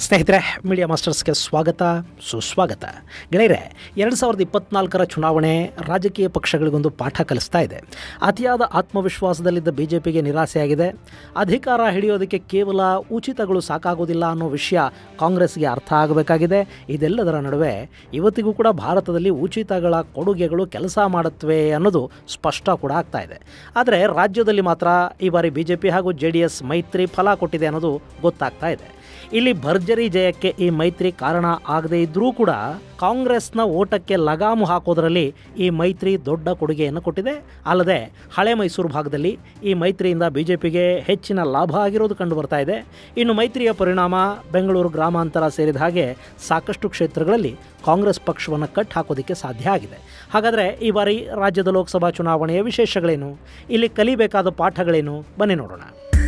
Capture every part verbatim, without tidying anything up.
ಸ್ನೇಹಿತರೆ, ಮೀಡಿಯಾ ಮಾಸ್ಟರ್ಸ್ಗೆ ಸ್ವಾಗತ ಸುಸ್ವಾಗತ. ಗೆಳೆಯರೆ, ಎರಡು ಸಾವಿರದ ಇಪ್ಪತ್ನಾಲ್ಕರ ಚುನಾವಣೆ ರಾಜಕೀಯ ಪಕ್ಷಗಳಿಗೊಂದು ಪಾಠ ಕಲಿಸ್ತಾ ಇದೆ. ಅತಿಯಾದ ಆತ್ಮವಿಶ್ವಾಸದಲ್ಲಿದ್ದ ಬಿ ಜೆ ಪಿಗೆ ನಿರಾಸೆಯಾಗಿದೆ. ಅಧಿಕಾರ ಹಿಡಿಯೋದಕ್ಕೆ ಕೇವಲ ಉಚಿತಗಳು ಸಾಕಾಗೋದಿಲ್ಲ ಅನ್ನೋ ವಿಷಯ ಕಾಂಗ್ರೆಸ್ಗೆ ಅರ್ಥ ಆಗಬೇಕಾಗಿದೆ. ಇದೆಲ್ಲದರ ನಡುವೆ ಇವತ್ತಿಗೂ ಕೂಡ ಭಾರತದಲ್ಲಿ ಉಚಿತಗಳ ಕೊಡುಗೆಗಳು ಕೆಲಸ ಮಾಡುತ್ತವೆ ಅನ್ನೋದು ಸ್ಪಷ್ಟ ಕೂಡ ಆಗ್ತಾ ಇದೆ. ಆದರೆ ರಾಜ್ಯದಲ್ಲಿ ಮಾತ್ರ ಈ ಬಾರಿ ಬಿ ಜೆ ಪಿ ಹಾಗೂ ಜೆ ಡಿ ಎಸ್ ಮೈತ್ರಿ ಫಲ ಕೊಟ್ಟಿದೆ ಅನ್ನೋದು ಗೊತ್ತಾಗ್ತಾ ಇದೆ. ಇಲ್ಲಿ ಭರ್ಜರಿ ಜಯಕ್ಕೆ ಈ ಮೈತ್ರಿ ಕಾರಣ ಆಗದೇ ಇದ್ದರೂ ಕೂಡ ಕಾಂಗ್ರೆಸ್ನ ಓಟಕ್ಕೆ ಲಗಾಮು ಹಾಕೋದರಲ್ಲಿ ಈ ಮೈತ್ರಿ ದೊಡ್ಡ ಕೊಡುಗೆಯನ್ನು ಕೊಟ್ಟಿದೆ. ಅಲ್ಲದೆ ಹಳೆ ಮೈಸೂರು ಭಾಗದಲ್ಲಿ ಈ ಮೈತ್ರಿಯಿಂದ ಬಿ ಜೆ ಪಿಗೆ ಹೆಚ್ಚಿನ ಲಾಭ ಆಗಿರೋದು ಕಂಡು ಬರ್ತಾ ಇದೆ. ಇನ್ನು ಮೈತ್ರಿಯ ಪರಿಣಾಮ ಬೆಂಗಳೂರು ಗ್ರಾಮಾಂತರ ಸೇರಿದ ಹಾಗೆ ಸಾಕಷ್ಟು ಕ್ಷೇತ್ರಗಳಲ್ಲಿ ಕಾಂಗ್ರೆಸ್ ಪಕ್ಷವನ್ನು ಕಟ್ ಹಾಕೋದಕ್ಕೆ ಸಾಧ್ಯ ಆಗಿದೆ. ಹಾಗಾದರೆ ಈ ಬಾರಿ ರಾಜ್ಯದ ಲೋಕಸಭಾ ಚುನಾವಣೆಯ ವಿಶೇಷಗಳೇನು, ಇಲ್ಲಿ ಕಲಿಬೇಕಾದ ಪಾಠಗಳೇನು, ಬನ್ನಿ ನೋಡೋಣ.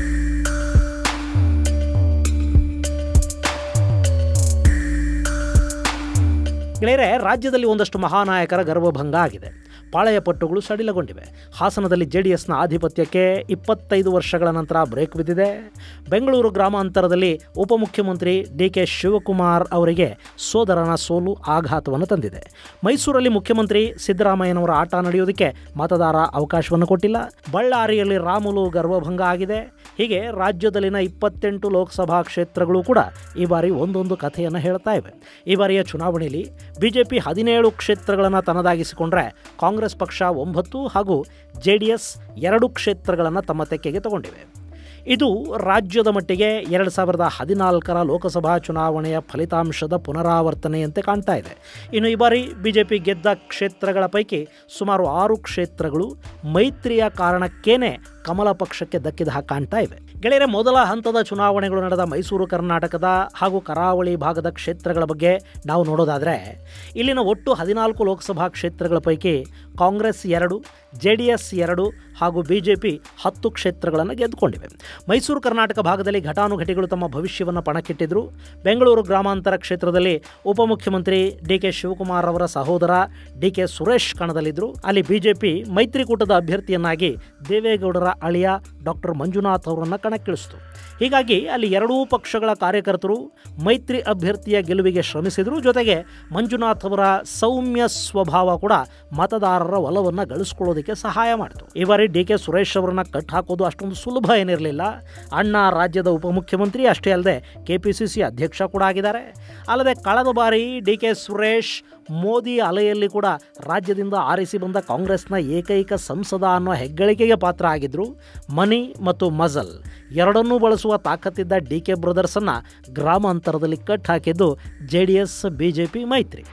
ಗೆಳೆಯರೆ, ರಾಜ್ಯದಲ್ಲಿ ಒಂದಷ್ಟು ಮಹಾನಾಯಕರ ಗರ್ವಭಂಗ ಆಗಿದೆ. ಪಾಳೆಯ ಪಟ್ಟುಗಳು ಸಡಿಲಗೊಂಡಿವೆ. ಹಾಸನದಲ್ಲಿ ಜೆ ಡಿ ಎಸ್ನ ಆಧಿಪತ್ಯಕ್ಕೆ ಇಪ್ಪತ್ತೈದು ವರ್ಷಗಳ ನಂತರ ಬ್ರೇಕ್ ಬಿದ್ದಿದೆ. ಬೆಂಗಳೂರು ಗ್ರಾಮಾಂತರದಲ್ಲಿ ಉಪಮುಖ್ಯಮಂತ್ರಿ ಡಿ ಕೆ ಶಿವಕುಮಾರ್ ಅವರಿಗೆ ಸೋದರನ ಸೋಲು ಆಘಾತವನ್ನು ತಂದಿದೆ. ಮೈಸೂರಲ್ಲಿ ಮುಖ್ಯಮಂತ್ರಿ ಸಿದ್ದರಾಮಯ್ಯನವರ ಆಟ ನಡೆಯೋದಕ್ಕೆ ಮತದಾರ ಅವಕಾಶವನ್ನು ಕೊಟ್ಟಿಲ್ಲ. ಬಳ್ಳಾರಿಯಲ್ಲಿ ರಾಮುಲು ಗರ್ವಭಂಗ ಆಗಿದೆ. ಹೀಗೆ ರಾಜ್ಯದಲ್ಲಿನ ಇಪ್ಪತ್ತೆಂಟು ಲೋಕಸಭಾ ಕ್ಷೇತ್ರಗಳು ಕೂಡ ಈ ಬಾರಿ ಒಂದೊಂದು ಕಥೆಯನ್ನು ಹೇಳ್ತಾ ಇವೆ. ಈ ಬಾರಿಯ ಚುನಾವಣೆಯಲ್ಲಿ ಬಿಜೆಪಿ ಹದಿನೇಳು ಕ್ಷೇತ್ರಗಳನ್ನು ತನ್ನದಾಗಿಸಿಕೊಂಡ್ರೆ ಕಾಂಗ್ರೆಸ್ ಪಕ್ಷ ಒಂಬತ್ತು ಹಾಗೂ ಜೆ ಡಿ ಎಸ್ ಎರಡು ಕ್ಷೇತ್ರಗಳನ್ನು ತಮ್ಮ ತೆಕ್ಕೆಗೆ ತಗೊಂಡಿವೆ. ಇದು ರಾಜ್ಯದ ಮಟ್ಟಿಗೆ ಎರಡು ಸಾವಿರದ ಹದಿನಾಲ್ಕರ ಲೋಕಸಭಾ ಚುನಾವಣೆಯ ಫಲಿತಾಂಶದ ಪುನರಾವರ್ತನೆಯಂತೆ ಕಾಣ್ತಾ ಇದೆ. ಇನ್ನು ಈ ಬಾರಿ ಬಿಜೆಪಿ ಗೆದ್ದ ಕ್ಷೇತ್ರಗಳ ಪೈಕಿ ಸುಮಾರು ಆರು ಕ್ಷೇತ್ರಗಳು ಮೈತ್ರಿಯ ಕಾರಣಕ್ಕೇನೆ ಕಮಲ ಪಕ್ಷಕ್ಕೆ ದಕ್ಕಿದ ಹಾಗೆ ಕಾಣ್ತಾ ಇವೆ. ಗೆಳೆಯರೆ, ಮೊದಲ ಹಂತದ ಚುನಾವಣೆಗಳು ನಡೆದ ಮೈಸೂರು ಕರ್ನಾಟಕದ ಹಾಗೂ ಕರಾವಳಿ ಭಾಗದ ಕ್ಷೇತ್ರಗಳ ಬಗ್ಗೆ ನಾವು ನೋಡೋದಾದರೆ ಇಲ್ಲಿನ ಒಟ್ಟು ಹದಿನಾಲ್ಕು ಲೋಕಸಭಾ ಕ್ಷೇತ್ರಗಳ ಪೈಕಿ ಕಾಂಗ್ರೆಸ್ ಎರಡು, ಜೆ ಡಿ ಎಸ್ ಎರಡು ಹಾಗೂ ಬಿ ಜೆ ಪಿ ಹತ್ತು ಕ್ಷೇತ್ರಗಳನ್ನು ಗೆದ್ದುಕೊಂಡಿವೆ. ಮೈಸೂರು ಕರ್ನಾಟಕ ಭಾಗದಲ್ಲಿ ಘಟಾನುಘಟಿಗಳು ತಮ್ಮ ಭವಿಷ್ಯವನ್ನು ಪಣಕ್ಕಿಟ್ಟಿದ್ದರು. ಬೆಂಗಳೂರು ಗ್ರಾಮಾಂತರ ಕ್ಷೇತ್ರದಲ್ಲಿ ಉಪಮುಖ್ಯಮಂತ್ರಿ ಡಿ ಕೆ ಶಿವಕುಮಾರ್ ಅವರ ಸಹೋದರ ಡಿ ಕೆ ಸುರೇಶ್ ಕಣದಲ್ಲಿದ್ದರು. ಅಲ್ಲಿ ಬಿಜೆಪಿ ಮೈತ್ರಿಕೂಟದ ಅಭ್ಯರ್ಥಿಯನ್ನಾಗಿ ದೇವೇಗೌಡರ ಅಳಿಯ ಡಾಕ್ಟರ್ ಮಂಜುನಾಥ್ ಅವರನ್ನು ಕಣಕ್ಕಿಳಿಸಿತು. ಹೀಗಾಗಿ ಅಲ್ಲಿ ಎರಡೂ ಪಕ್ಷಗಳ ಕಾರ್ಯಕರ್ತರು ಮೈತ್ರಿ ಅಭ್ಯರ್ಥಿಯ ಗೆಲುವಿಗೆ ಶ್ರಮಿಸಿದರು. ಜೊತೆಗೆ ಮಂಜುನಾಥ್ ಅವರ ಸೌಮ್ಯ ಸ್ವಭಾವ ಕೂಡ ಮತದಾರರ ಒಲವನ್ನು ಗಳಿಸ್ಕೊಳ್ಳೋದಕ್ಕೆ ಸಹಾಯ ಮಾಡಿತು. ಈ ಬಾರಿ ಡಿ ಕೆ ಸುರೇಶ್ ಅವರನ್ನ ಕಟ್ ಹಾಕೋದು ಅಷ್ಟೊಂದು ಸುಲಭ ಏನಿರಲಿಲ್ಲ. ಅಣ್ಣ ರಾಜ್ಯದ ಉಪಮುಖ್ಯಮಂತ್ರಿ ಅಷ್ಟೇ ಅಲ್ಲದೆ ಕೆ ಪಿ ಸಿ ಸಿ ಅಧ್ಯಕ್ಷ ಕೂಡ ಆಗಿದ್ದಾರೆ. ಅಲ್ಲದೆ ಕಳೆದ ಬಾರಿ ಡಿ ಕೆ ಸುರೇಶ್ ಮೋದಿ ಅಲೆಯಲ್ಲಿ ಕೂಡ ರಾಜ್ಯದಿಂದ ಆರಿಸಿ ಬಂದ ಕಾಂಗ್ರೆಸ್ನ ಏಕೈಕ ಸಂಸದ ಅನ್ನೋ ಹೆಗ್ಗಳಿಕೆಗೆ ಪಾತ್ರ ಆಗಿದ್ದರು. ಮನಿ ಮತ್ತು ಮಜಲ್ ಎರಡನ್ನೂ ಬಳಸುವ ತಾಕತ್ತಿದ್ದ ಡಿ ಕೆ ಬ್ರದರ್ಸನ್ನು ಗ್ರಾಮಾಂತರದಲ್ಲಿ ಕಟ್ ಹಾಕಿದ್ದು J D S B J P ಮೈತ್ರಿ.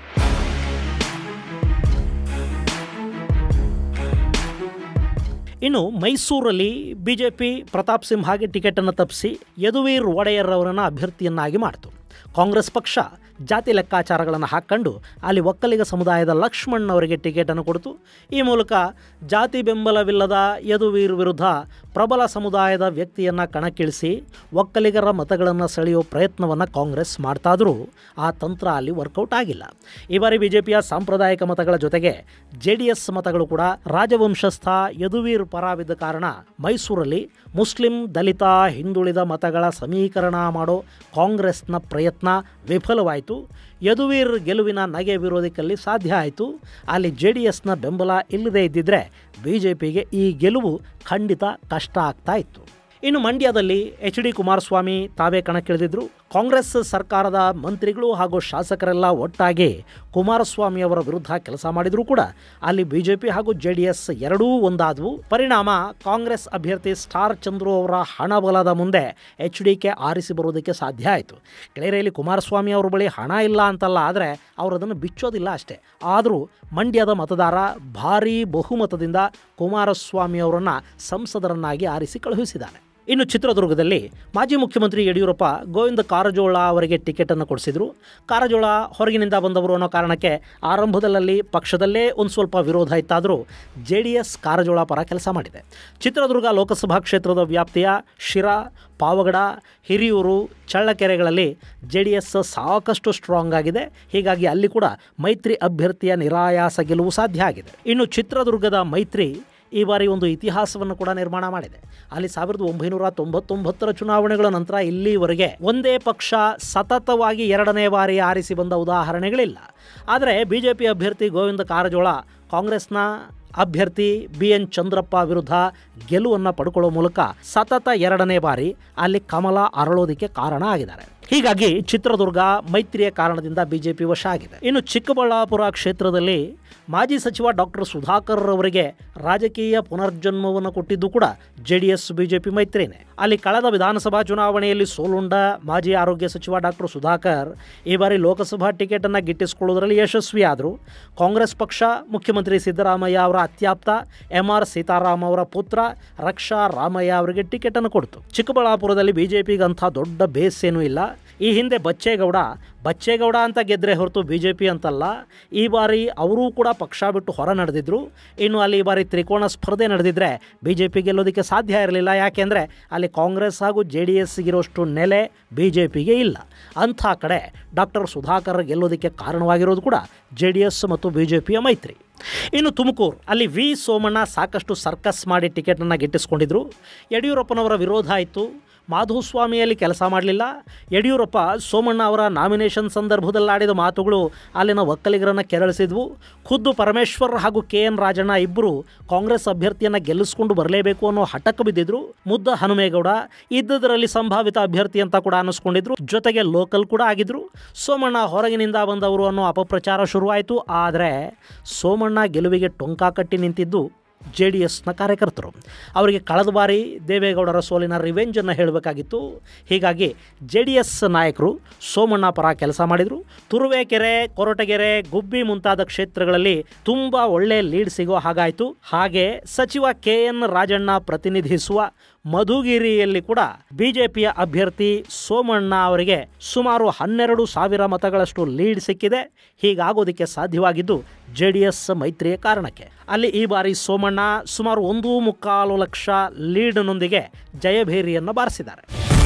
ಇನ್ನು ಮೈಸೂರಲ್ಲಿ ಬಿಜೆಪಿ ಪ್ರತಾಪ್ ಸಿಂಹಗೆ ಟಿಕೆಟನ್ನು ತಪ್ಪಿಸಿ ಯದುವೀರ್ ಒಡೆಯರ್ ಅವರನ್ನು ಅಭ್ಯರ್ಥಿಯನ್ನಾಗಿ ಮಾಡಿತು. ಕಾಂಗ್ರೆಸ್ ಪಕ್ಷ ಜಾತಿ ಲೆಕ್ಕಾಚಾರಗಳನ್ನು ಹಾಕ್ಕೊಂಡು ಅಲ್ಲಿ ಒಕ್ಕಲಿಗ ಸಮುದಾಯದ ಲಕ್ಷ್ಮಣ್ ಅವರಿಗೆ ಟಿಕೆಟನ್ನು ಕೊಡಿತು. ಈ ಮೂಲಕ ಜಾತಿ ಬೆಂಬಲವಿಲ್ಲದ ಯದುವೀರ್ ವಿರುದ್ಧ ಪ್ರಬಲ ಸಮುದಾಯದ ವ್ಯಕ್ತಿಯನ್ನು ಕಣಕ್ಕಿಳಿಸಿ ಒಕ್ಕಲಿಗರ ಮತಗಳನ್ನು ಸೆಳೆಯುವ ಪ್ರಯತ್ನವನ್ನು ಕಾಂಗ್ರೆಸ್ ಮಾಡ್ತಾದರೂ ಆ ತಂತ್ರ ಅಲ್ಲಿ ವರ್ಕೌಟ್ ಆಗಿಲ್ಲ. ಈ ಬಾರಿ ಬಿಜೆಪಿಯ ಸಾಂಪ್ರದಾಯಿಕ ಮತಗಳ ಜೊತೆಗೆ ಜೆ ಡಿ ಎಸ್ ಮತಗಳು ಕೂಡ ರಾಜವಂಶಸ್ಥ ಯದುವೀರ್ ಪರವಿದ್ದ ಕಾರಣ ಮೈಸೂರಲ್ಲಿ ಮುಸ್ಲಿಂ, ದಲಿತ, ಹಿಂದುಳಿದ ಮತಗಳ ಸಮೀಕರಣ ಮಾಡೋ ಕಾಂಗ್ರೆಸ್ನ ಪ್ರಯತ್ನ ವಿಫಲವಾಯಿತು. ಯದುವೀರ್ ಗೆಲುವಿನ ನಗೆ ವಿರೋಧಿಕಲ್ಲಿ ಸಾಧ್ಯ ಆಯಿತು. ಅಲ್ಲಿ ಜೆ ಡಿ ಎಸ್ನ ಬೆಂಬಲ ಇಲ್ಲದೇ ಇದ್ದಿದ್ದರೆ ಬಿ ಜೆ ಪಿಗೆ ಈ ಗೆಲುವು ಖಂಡಿತ ಕಷ್ಟ ಆಗ್ತಾ ಇತ್ತು. ಇನ್ನು ಮಂಡ್ಯದಲ್ಲಿ ಎಚ್ ಡಿ ಕುಮಾರಸ್ವಾಮಿ ತಾವೇ ಕಣಕ್ಕಿಳಿದಿದ್ದರು. ಕಾಂಗ್ರೆಸ್ ಸರ್ಕಾರದ ಮಂತ್ರಿಗಳು ಹಾಗೂ ಶಾಸಕರೆಲ್ಲ ಒಟ್ಟಾಗಿ ಕುಮಾರಸ್ವಾಮಿ ಅವರ ವಿರುದ್ಧ ಕೆಲಸ ಮಾಡಿದರೂ ಕೂಡ ಅಲ್ಲಿ ಬಿ ಜೆ ಪಿ ಹಾಗೂ ಜೆ ಡಿ ಎಸ್ ಎರಡೂ ಒಂದಾದವು. ಪರಿಣಾಮ ಕಾಂಗ್ರೆಸ್ ಅಭ್ಯರ್ಥಿ ಸ್ಟಾರ್ ಚಂದ್ರು ಅವರ ಹಣಬಲದ ಮುಂದೆ ಎಚ್ ಡಿ ಕೆ ಆರಿಸಿ ಬರೋದಕ್ಕೆ ಸಾಧ್ಯ ಆಯಿತು. ಗೆಳೆಯರಲ್ಲಿ ಕುಮಾರಸ್ವಾಮಿ ಅವ್ರ ಬಳಿ ಹಣ ಇಲ್ಲ ಅಂತಲ್ಲ, ಆದರೆ ಅವರು ಅದನ್ನು ಬಿಚ್ಚೋದಿಲ್ಲ ಅಷ್ಟೇ. ಆದರೂ ಮಂಡ್ಯದ ಮತದಾರ ಭಾರೀ ಬಹುಮತದಿಂದ ಕುಮಾರಸ್ವಾಮಿ ಅವರನ್ನು ಸಂಸದರನ್ನಾಗಿ ಆರಿಸಿ ಕಳುಹಿಸಿದ್ದಾನೆ. ಇನ್ನು ಚಿತ್ರದುರ್ಗದಲ್ಲಿ ಮಾಜಿ ಮುಖ್ಯಮಂತ್ರಿ ಯಡಿಯೂರಪ್ಪ ಗೋವಿಂದ ಕಾರಜೋಳ ಅವರಿಗೆ ಟಿಕೆಟನ್ನು ಕೊಡಿಸಿದರು. ಕಾರಜೋಳ ಹೊರಗಿನಿಂದ ಬಂದವರು ಅನ್ನೋ ಕಾರಣಕ್ಕೆ ಆರಂಭದಲ್ಲಿ ಪಕ್ಷದಲ್ಲೇ ಒಂದು ಸ್ವಲ್ಪ ವಿರೋಧ ಇತ್ತಾದರೂ ಜೆ ಡಿ ಎಸ್ ಕಾರಜೋಳ ಪರ ಕೆಲಸ ಮಾಡಿದೆ. ಚಿತ್ರದುರ್ಗ ಲೋಕಸಭಾ ಕ್ಷೇತ್ರದ ವ್ಯಾಪ್ತಿಯ ಶಿರಾ, ಪಾವಗಡ, ಹಿರಿಯೂರು, ಚಳ್ಳಕೆರೆಗಳಲ್ಲಿ ಜೆ ಡಿ ಎಸ್ ಸಾಕಷ್ಟು ಸ್ಟ್ರಾಂಗ್ ಆಗಿದೆ. ಹೀಗಾಗಿ ಅಲ್ಲಿ ಕೂಡ ಮೈತ್ರಿ ಅಭ್ಯರ್ಥಿಯ ನಿರಾಯಾಸ ಗೆಲುವು ಸಾಧ್ಯ ಆಗಿದೆ. ಇನ್ನು ಚಿತ್ರದುರ್ಗದ ಮೈತ್ರಿ ಈ ಬಾರಿ ಒಂದು ಇತಿಹಾಸವನ್ನು ಕೂಡ ನಿರ್ಮಾಣ ಮಾಡಿದೆ. ಅಲ್ಲಿ ಸಾವಿರದ ಒಂಬೈನೂರ ತೊಂಬತ್ತೊಂಬತ್ತರ ಚುನಾವಣೆಗಳ ನಂತರ ಇಲ್ಲಿವರೆಗೆ ಒಂದೇ ಪಕ್ಷ ಸತತವಾಗಿ ಎರಡನೇ ಬಾರಿ ಆರಿಸಿ ಬಂದ ಉದಾಹರಣೆಗಳಿಲ್ಲ. ಆದರೆ ಬಿ ಜೆ ಪಿ ಅಭ್ಯರ್ಥಿ ಗೋವಿಂದ ಕಾರಜೋಳ ಕಾಂಗ್ರೆಸ್ನ ಅಭ್ಯರ್ಥಿ ಬಿ ಎನ್ ಚಂದ್ರಪ್ಪ ವಿರುದ್ಧ ಗೆಲುವನ್ನು ಪಡ್ಕೊಳ್ಳೋ ಮೂಲಕ ಸತತ ಎರಡನೇ ಬಾರಿ ಅಲ್ಲಿ ಕಮಲ ಅರಳೋದಕ್ಕೆ ಕಾರಣ ಆಗಿದ್ದಾರೆ. ಹೀಗಾಗಿ ಚಿತ್ರದುರ್ಗ ಮೈತ್ರಿಯ ಕಾರಣದಿಂದ ಬಿಜೆಪಿ ವಶ ಆಗಿದೆ. ಇನ್ನು ಚಿಕ್ಕಬಳ್ಳಾಪುರ ಕ್ಷೇತ್ರದಲ್ಲಿ ಮಾಜಿ ಸಚಿವ ಡಾಕ್ಟರ್ ಸುಧಾಕರ್ ಅವರಿಗೆ ರಾಜಕೀಯ ಪುನರ್ಜನ್ಮವನ್ನು ಕೊಟ್ಟಿದ್ದು ಕೂಡ ಜೆ ಡಿ ಎಸ್ ಬಿಜೆಪಿ ಮೈತ್ರಿನೇ. ಅಲ್ಲಿ ಕಳೆದ ವಿಧಾನಸಭಾ ಚುನಾವಣೆಯಲ್ಲಿ ಸೋಲುಂಡ ಮಾಜಿ ಆರೋಗ್ಯ ಸಚಿವ ಡಾಕ್ಟರ್ ಸುಧಾಕರ್ ಈ ಬಾರಿ ಲೋಕಸಭಾ ಟಿಕೆಟನ್ನು ಗಿಟ್ಟಿಸಿಕೊಳ್ಳುವುದರಲ್ಲಿ ಯಶಸ್ವಿಯಾದರು. ಕಾಂಗ್ರೆಸ್ ಪಕ್ಷ ಮುಖ್ಯಮಂತ್ರಿ ಸಿದ್ದರಾಮಯ್ಯ ಅವರ ಅತ್ಯಾಪ್ತ ಎಂ ಆರ್ ಸೀತಾರಾಮ್ ಅವರ ಪುತ್ರ ರಕ್ಷಾ ರಾಮಯ್ಯ ಅವರಿಗೆ ಟಿಕೆಟನ್ನು ಕೊಡ್ತು. ಚಿಕ್ಕಬಳ್ಳಾಪುರದಲ್ಲಿ ಬಿಜೆಪಿಗೆ ಅಂಥ ದೊಡ್ಡ ಬೇಸ್ ಏನೂ ಇಲ್ಲ. ಈ ಹಿಂದೆ ಬಚ್ಚೇಗೌಡ ಬಚ್ಚೇಗೌಡ ಅಂತ ಗೆದ್ದರೆ ಹೊರತು ಬಿ ಜೆ ಪಿ ಅಂತಲ್ಲ. ಈ ಬಾರಿ ಅವರೂ ಕೂಡ ಪಕ್ಷ ಬಿಟ್ಟು ಹೊರ ನಡೆದಿದ್ರು. ಇನ್ನು ಅಲ್ಲಿ ಈ ಬಾರಿ ತ್ರಿಕೋಣ ಸ್ಪರ್ಧೆ ನಡೆದಿದ್ದರೆ ಬಿ ಜೆ ಪಿ ಗೆಲ್ಲೋದಕ್ಕೆ ಸಾಧ್ಯ ಇರಲಿಲ್ಲ. ಯಾಕೆಂದರೆ ಅಲ್ಲಿ ಕಾಂಗ್ರೆಸ್ ಹಾಗೂ ಜೆ ಡಿ ಎಸ್ಗಿರೋಷ್ಟು ನೆಲೆ ಬಿ ಜೆ ಪಿಗೆ ಇಲ್ಲ. ಅಂಥ ಕಡೆ ಡಾಕ್ಟರ್ ಸುಧಾಕರ್ ಗೆಲ್ಲೋದಕ್ಕೆ ಕಾರಣವಾಗಿರೋದು ಕೂಡ ಜೆ ಡಿ ಎಸ್ ಮತ್ತು ಬಿ ಜೆ ಪಿಯ ಮೈತ್ರಿ. ಇನ್ನು ತುಮಕೂರು ಅಲ್ಲಿ ವಿ ಸೋಮಣ್ಣ ಸಾಕಷ್ಟು ಸರ್ಕಸ್ ಮಾಡಿ ಟಿಕೆಟನ್ನು ಗಿಟ್ಟಿಸ್ಕೊಂಡಿದ್ರು. ಯಡಿಯೂರಪ್ಪನವರ ವಿರೋಧ ಆಯಿತು. ಮಾಧುಸ್ವಾಮಿಯಲ್ಲಿ ಕೆಲಸ ಮಾಡಲಿಲ್ಲ. ಯಡಿಯೂರಪ್ಪ ಸೋಮಣ್ಣ ಅವರ ನಾಮಿನೇಷನ್ ಸಂದರ್ಭದಲ್ಲಿ ಆಡಿದ ಮಾತುಗಳು ಅಲ್ಲಿನ ಒಕ್ಕಲಿಗರನ್ನು ಕೆರಳಿಸಿದ್ವು. ಖುದ್ದು ಪರಮೇಶ್ವರ್ ಹಾಗೂ ಕೆ ಎನ್ ರಾಜಣ್ಣ ಇಬ್ಬರು ಕಾಂಗ್ರೆಸ್ ಅಭ್ಯರ್ಥಿಯನ್ನು ಗೆಲ್ಲಿಸ್ಕೊಂಡು ಬರಲೇಬೇಕು ಅನ್ನೋ ಹಠಕ್ಕೆ ಬಿದ್ದಿದ್ರು. ಮುದ್ದ ಹನುಮೇಗೌಡ ಇದ್ದದರಲ್ಲಿ ಸಂಭಾವಿತ ಅಭ್ಯರ್ಥಿ ಅಂತ ಕೂಡ ಅನ್ನಿಸ್ಕೊಂಡಿದ್ರು. ಜೊತೆಗೆ ಲೋಕಲ್ ಕೂಡ ಆಗಿದ್ರು. ಸೋಮಣ್ಣ ಹೊರಗಿನಿಂದ ಬಂದವರು ಅನ್ನೋ ಅಪಪ್ರಚಾರ ಶುರುವಾಯಿತು. ಆದರೆ ಸೋಮಣ್ಣ ಗೆಲುವಿಗೆ ಟೊಂಕ ಕಟ್ಟಿ ನಿಂತಿದ್ದು ಜೆ ಡಿ ಎಸ್ನ ಕಾರ್ಯಕರ್ತರು. ಅವರಿಗೆ ಕಳೆದ ಬಾರಿ ದೇವೇಗೌಡರ ಸೋಲಿನ ರಿವೆಂಜನ್ನು ಹೇಳಬೇಕಾಗಿತ್ತು. ಹೀಗಾಗಿ ಜೆ ಡಿ ಎಸ್ ನಾಯಕರು ಸೋಮಣ್ಣ ಪರ ಕೆಲಸ ಮಾಡಿದರು. ತುರುವೇಕೆರೆ, ಕೊರಟಗೆರೆ, ಗುಬ್ಬಿ ಮುಂತಾದ ಕ್ಷೇತ್ರಗಳಲ್ಲಿ ತುಂಬ ಒಳ್ಳೆ ಲೀಡ್ ಸಿಗೋ ಹಾಗಾಯಿತು. ಹಾಗೆ ಸಚಿವ ಕೆ ಎನ್ ರಾಜಣ್ಣ ಪ್ರತಿನಿಧಿಸುವ ಮಧುಗಿರಿಯಲ್ಲಿ ಕೂಡ ಬಿಜೆಪಿಯ ಅಭ್ಯರ್ಥಿ ಸೋಮಣ್ಣ ಅವರಿಗೆ ಸುಮಾರು ಹನ್ನೆರಡು ಸಾವಿರ ಮತಗಳಷ್ಟು ಲೀಡ್ ಸಿಕ್ಕಿದೆ. ಹೀಗಾಗೋದಕ್ಕೆ ಸಾಧ್ಯವಾಗಿದ್ದು ಜೆ ಡಿ ಎಸ್ ಮೈತ್ರಿಯ ಕಾರಣಕ್ಕೆ. ಅಲ್ಲಿ ಈ ಬಾರಿ ಸೋಮಣ್ಣ ಸುಮಾರು ಒಂದು ಮುಕ್ಕಾಲು ಲಕ್ಷ ಲೀಡ್ನೊಂದಿಗೆ ಜಯಭೇರಿಯನ್ನು ಬಾರಿಸಿದ್ದಾರೆ.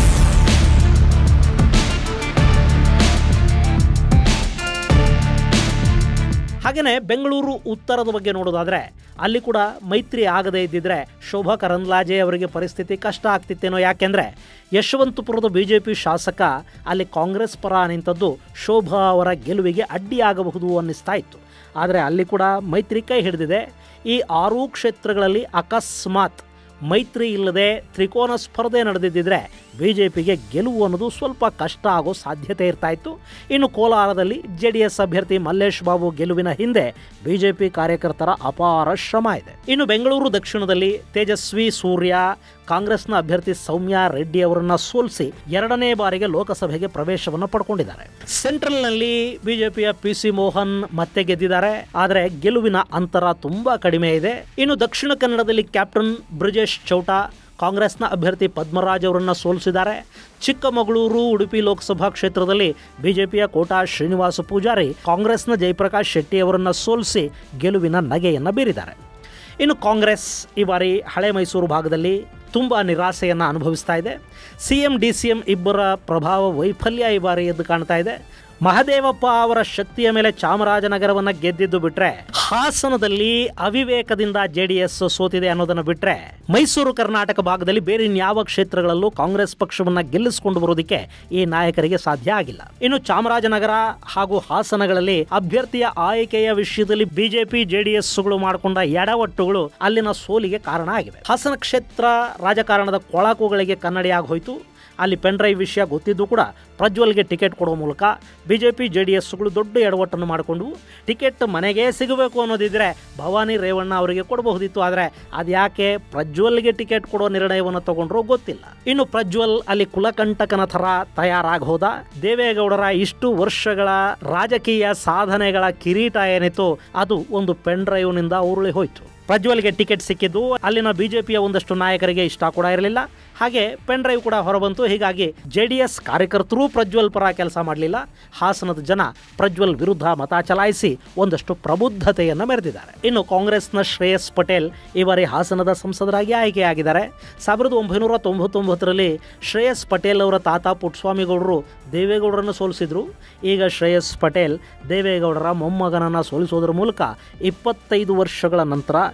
ಹಾಗೆಯೇ ಬೆಂಗಳೂರು ಉತ್ತರದ ಬಗ್ಗೆ ನೋಡೋದಾದರೆ ಅಲ್ಲಿ ಕೂಡ ಮೈತ್ರಿ ಆಗದೇ ಇದ್ದಿದ್ರೆ ಶೋಭಾ ಕರಂದ್ಲಾಜೆ ಅವರಿಗೆ ಪರಿಸ್ಥಿತಿ ಕಷ್ಟ ಆಗ್ತಿತ್ತೇನೋ. ಯಾಕೆಂದರೆ ಯಶವಂತಪುರದ ಬಿ ಜೆ ಪಿ ಶಾಸಕ ಅಲ್ಲಿ ಕಾಂಗ್ರೆಸ್ ಪರ ನಿಂತದ್ದು ಶೋಭಾ ಅವರ ಗೆಲುವಿಗೆ ಅಡ್ಡಿಯಾಗಬಹುದು ಅನ್ನಿಸ್ತಾ ಇತ್ತು. ಆದರೆ ಅಲ್ಲಿ ಕೂಡ ಮೈತ್ರಿ ಕೈ ಹಿಡಿದಿದೆ. ಈ ಆರೂ ಕ್ಷೇತ್ರಗಳಲ್ಲಿ ಅಕಸ್ಮಾತ್ ಮೈತ್ರಿ ಇಲ್ಲದೆ ತ್ರಿಕೋನ ಸ್ಪರ್ಧೆ ನಡೆದಿದ್ದರೆ ಬಿ ಜೆ ಪಿಗೆ ಗೆಲುವು ಅನ್ನೋದು ಸ್ವಲ್ಪ ಕಷ್ಟ ಆಗೋ ಸಾಧ್ಯತೆ ಇರ್ತಾ ಇತ್ತು. ಇನ್ನು ಕೋಲಾರದಲ್ಲಿ ಜೆ ಡಿ ಎಸ್ ಅಭ್ಯರ್ಥಿ ಮಲ್ಲೇಶ್ ಬಾಬು ಗೆಲುವಿನ ಹಿಂದೆ ಬಿ ಜೆ ಪಿ ಕಾರ್ಯಕರ್ತರ ಅಪಾರ ಶ್ರಮ ಇದೆ. ಇನ್ನು ಬೆಂಗಳೂರು ದಕ್ಷಿಣದಲ್ಲಿ ತೇಜಸ್ವಿ ಸೂರ್ಯ ಕಾಂಗ್ರೆಸ್ನ ಅಭ್ಯರ್ಥಿ ಸೌಮ್ಯ ರೆಡ್ಡಿ ಅವರನ್ನು ಸೋಲಿಸಿ ಎರಡನೇ ಬಾರಿಗೆ ಲೋಕಸಭೆಗೆ ಪ್ರವೇಶವನ್ನು ಪಡ್ಕೊಂಡಿದ್ದಾರೆ. ಸೆಂಟ್ರಲ್ನಲ್ಲಿ ಬಿಜೆಪಿಯ ಪಿ ಸಿ ಮೋಹನ್ ಮತ್ತೆ ಗೆದ್ದಿದ್ದಾರೆ. ಆದರೆ ಗೆಲುವಿನ ಅಂತರ ತುಂಬಾ ಕಡಿಮೆ ಇದೆ. ಇನ್ನು ದಕ್ಷಿಣ ಕನ್ನಡದಲ್ಲಿ ಕ್ಯಾಪ್ಟನ್ ಬ್ರಿಜೇಶ್ ಚೌಟಾ ಕಾಂಗ್ರೆಸ್ನ ಅಭ್ಯರ್ಥಿ ಪದ್ಮರಾಜ್ ಅವರನ್ನು ಸೋಲಿಸಿದ್ದಾರೆ. ಚಿಕ್ಕಮಗಳೂರು, ಉಡುಪಿ ಲೋಕಸಭಾ ಕ್ಷೇತ್ರದಲ್ಲಿ ಬಿಜೆಪಿಯ ಕೋಟಾ ಶ್ರೀನಿವಾಸ ಪೂಜಾರಿ ಕಾಂಗ್ರೆಸ್ನ ಜಯಪ್ರಕಾಶ್ ಶೆಟ್ಟಿ ಅವರನ್ನು ಸೋಲಿಸಿ ಗೆಲುವಿನ ನಗೆಯನ್ನು ಬೀರಿದ್ದಾರೆ. ಇನ್ನು ಕಾಂಗ್ರೆಸ್ ಈ ಬಾರಿ ಹಳೆ ಮೈಸೂರು ಭಾಗದಲ್ಲಿ ತುಂಬ ನಿರಾಸೆಯನ್ನು ಅನುಭವಿಸ್ತಾ ಇದೆ. C M D C M ಇಬ್ಬರ ಪ್ರಭಾವ ವೈಫಲ್ಯ ಈ ಬಾರಿ ಎದ್ದು ಕಾಣ್ತಾ ಇದೆ. ಮಹದೇವಪ್ಪ ಅವರ ಶಕ್ತಿಯ ಮೇಲೆ ಚಾಮರಾಜನಗರವನ್ನು ಗೆದ್ದಿದ್ದು ಬಿಟ್ರೆ ಹಾಸನದಲ್ಲಿ ಅವಿವೇಕದಿಂದ ಜೆ ಡಿ ಎಸ್ ಸೋತಿದೆ ಅನ್ನೋದನ್ನು ಬಿಟ್ರೆ ಮೈಸೂರು ಕರ್ನಾಟಕ ಭಾಗದಲ್ಲಿ ಬೇರೆ ಇನ್ಯಾವ ಕ್ಷೇತ್ರಗಳಲ್ಲೂ ಕಾಂಗ್ರೆಸ್ ಪಕ್ಷವನ್ನು ಗೆಲ್ಲಿಸಿಕೊಂಡು ಬರೋದಕ್ಕೆ ಈ ನಾಯಕರಿಗೆ ಸಾಧ್ಯ ಆಗಿಲ್ಲ. ಇನ್ನು ಚಾಮರಾಜನಗರ ಹಾಗೂ ಹಾಸನಗಳಲ್ಲಿ ಅಭ್ಯರ್ಥಿಯ ಆಯ್ಕೆಯ ವಿಷಯದಲ್ಲಿ ಬಿಜೆಪಿ ಜೆ ಡಿ ಎಸ್ಗಳು ಮಾಡಿಕೊಂಡ ಎಡವಟ್ಟುಗಳು ಅಲ್ಲಿನ ಸೋಲಿಗೆ ಕಾರಣ ಆಗಿವೆ. ಹಾಸನ ಕ್ಷೇತ್ರ ರಾಜಕಾರಣದ ಕೊಳಕುಗಳಿಗೆ ಕನ್ನಡಿಯಾಗಿ ಹೋಯಿತು. ಅಲ್ಲಿ ಪೆನ್ ಡ್ರೈವ್ ವಿಷಯ ಗೊತ್ತಿದ್ದು ಕೂಡ ಪ್ರಜ್ವಲ್ಗೆ ಟಿಕೆಟ್ ಕೊಡೋ ಮೂಲಕ ಬಿಜೆಪಿ ಜೆ ಡಿ ಎಸ್ಗಳು ದೊಡ್ಡ ಎಡವಟ್ಟನ್ನು ಮಾಡಿಕೊಂಡು ಟಿಕೆಟ್ ಮನೆಗೆ ಸಿಗಬೇಕು ಅನ್ನೋದಿದ್ರೆ ಭವಾನಿ ರೇವಣ್ಣ ಅವರಿಗೆ ಕೊಡಬಹುದಿತ್ತು. ಆದರೆ ಅದ್ಯಾಕೆ ಪ್ರಜ್ವಲ್ಗೆ ಟಿಕೆಟ್ ಕೊಡೋ ನಿರ್ಣಯವನ್ನು ತಗೊಂಡ್ರು ಗೊತ್ತಿಲ್ಲ. ಇನ್ನು ಪ್ರಜ್ವಲ್ ಅಲ್ಲಿ ಕುಲಕಂಟಕನ ಥರ ತಯಾರಾಗಿ ಹೋದ. ದೇವೇಗೌಡರ ಇಷ್ಟು ವರ್ಷಗಳ ರಾಜಕೀಯ ಸಾಧನೆಗಳ ಕಿರೀಟ ಏನಿತ್ತು ಅದು ಒಂದು ಪೆನ್ ಡ್ರೈವ್ನಿಂದ ಉರುಳಿ ಹೋಯಿತು. ಪ್ರಜ್ವಲ್ಗೆ ಟಿಕೆಟ್ ಸಿಕ್ಕಿದ್ದು ಅಲ್ಲಿನ ಬಿಜೆಪಿಯ ಒಂದಷ್ಟು ನಾಯಕರಿಗೆ ಇಷ್ಟ ಕೂಡ ಇರಲಿಲ್ಲ. ಹಾಗೆ ಪೆನ್ ಡ್ರೈವ್ ಕೂಡ ಹೊರಬಂತು. ಹೀಗಾಗಿ ಜೆ ಡಿ ಎಸ್ ಕಾರ್ಯಕರ್ತರು ಪ್ರಜ್ವಲ್ ಪರ ಕೆಲಸ ಮಾಡಲಿಲ್ಲ. ಹಾಸನದ ಜನ ಪ್ರಜ್ವಲ್ ವಿರುದ್ಧ ಮತ ಚಲಾಯಿಸಿ ಒಂದಷ್ಟು ಪ್ರಬುದ್ಧತೆಯನ್ನು ಮೆರೆದಿದ್ದಾರೆ. ಇನ್ನು ಕಾಂಗ್ರೆಸ್ನ ಶ್ರೇಯಸ್ ಪಟೇಲ್ ಈ ಬಾರಿ ಹಾಸನದ ಸಂಸದರಾಗಿ ಆಯ್ಕೆಯಾಗಿದ್ದಾರೆ. ಸಾವಿರದ ಒಂಬೈನೂರ ತೊಂಬತ್ತೊಂಬತ್ತರಲ್ಲಿ ಶ್ರೇಯಸ್ ಪಟೇಲ್ ಅವರ ತಾತ ಪುಟ್ಟಸ್ವಾಮಿಗೌಡರು ದೇವೇಗೌಡರನ್ನು ಸೋಲಿಸಿದ್ರು. ಈಗ ಶ್ರೇಯಸ್ ಪಟೇಲ್ ದೇವೇಗೌಡರ ಮೊಮ್ಮಗನನ್ನು ಸೋಲಿಸೋದ್ರ ಮೂಲಕ ಇಪ್ಪತ್ತೈದು ವರ್ಷಗಳ ನಂತರ